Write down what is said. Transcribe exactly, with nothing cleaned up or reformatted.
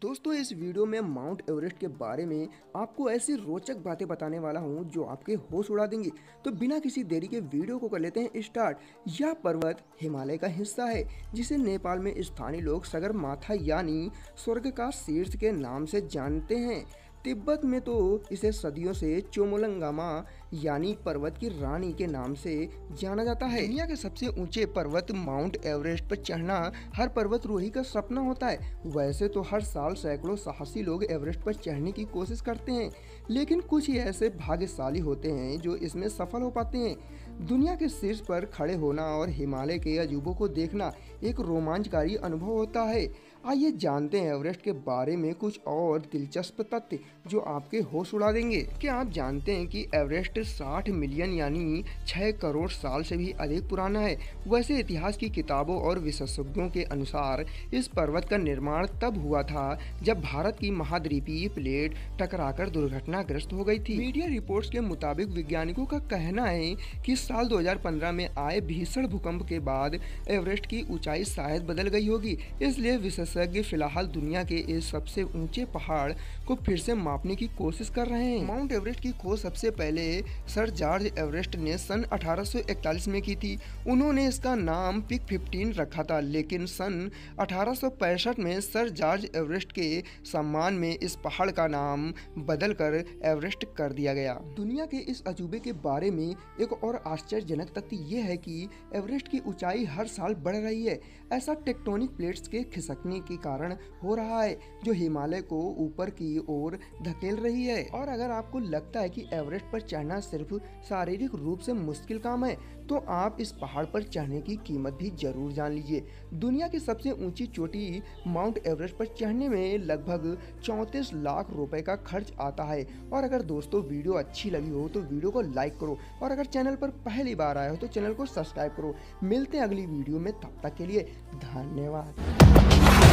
दोस्तों इस वीडियो में माउंट एवरेस्ट के बारे में आपको ऐसी रोचक बातें बताने वाला हूं जो आपके होश उड़ा देंगी। तो बिना किसी देरी के वीडियो को कर लेते हैं स्टार्ट। यह पर्वत हिमालय का हिस्सा है जिसे नेपाल में स्थानीय लोग सगरमाथा यानी स्वर्ग का शीर्ष के नाम से जानते हैं। तिब्बत में तो इसे सदियों से चोमोलंगामा यानी पर्वत की रानी के नाम से जाना जाता है। दुनिया के सबसे ऊंचे पर्वत माउंट एवरेस्ट पर चढ़ना हर पर्वतरोही का सपना होता है। वैसे तो हर साल सैकड़ों साहसी लोग एवरेस्ट पर चढ़ने की कोशिश करते हैं, लेकिन कुछ ही ऐसे भाग्यशाली होते हैं जो इसमें सफल हो पाते हैं। दुनिया के शीर्ष पर खड़े होना और हिमालय के अजूबों को देखना एक रोमांचकारी अनुभव होता है। आइए जानते हैं एवरेस्ट के बारे में कुछ और दिलचस्प तथ्य जो आपके होश उड़ा देंगे। क्या आप जानते हैं कि एवरेस्ट साठ मिलियन यानी छह करोड़ साल से भी अधिक पुराना है। वैसे इतिहास की किताबों और विशेषज्ञों के अनुसार इस पर्वत का निर्माण तब हुआ था जब भारत की महाद्वीपीय प्लेट टकराकर दुर्घटनाग्रस्त हो गई थी। मीडिया रिपोर्ट्स के मुताबिक वैज्ञानिकों का कहना है कि साल दो हज़ार पंद्रह में आए भीषण भूकंप के बाद एवरेस्ट की ऊंचाई शायद बदल गई होगी। इसलिए विशेषज्ञ फिलहाल दुनिया के इस सबसे ऊंचे पहाड़ को फिर से मापने की कोशिश कर रहे हैं। माउंट एवरेस्ट की खोज सबसे पहले सर जॉर्ज एवरेस्ट ने सन अठारह सौ इकतालीस में की थी। उन्होंने इसका नाम पिक पंद्रह रखा था, लेकिन सन अठारह सौ पैंसठ में सर जॉर्ज एवरेस्ट के सम्मान में इस पहाड़ का नाम बदलकर एवरेस्ट कर दिया गया। दुनिया के इस अजूबे के बारे में एक और आश्चर्यजनक तथ्य ये है कि एवरेस्ट की ऊंचाई हर साल बढ़ रही है। ऐसा टेक्टोनिक प्लेट्स के खिसकने के कारण हो रहा है जो हिमालय को ऊपर की ओर धकेल रही है। और अगर आपको लगता है कि एवरेस्ट पर चढ़ना सिर्फ शारीरिक रूप से मुश्किल काम है, तो आप इस पहाड़ पर चढ़ने की कीमत भी जरूर जान लीजिए। दुनिया की सबसे ऊंची चोटी माउंट एवरेस्ट पर चढ़ने में लगभग चौंतीस लाख रुपए का खर्च आता है। और अगर दोस्तों वीडियो अच्छी लगी हो तो वीडियो को लाइक करो, और अगर चैनल पर पहली बार आए हो तो चैनल को सब्सक्राइब करो। मिलते हैं अगली वीडियो में, तब तक के लिए धन्यवाद।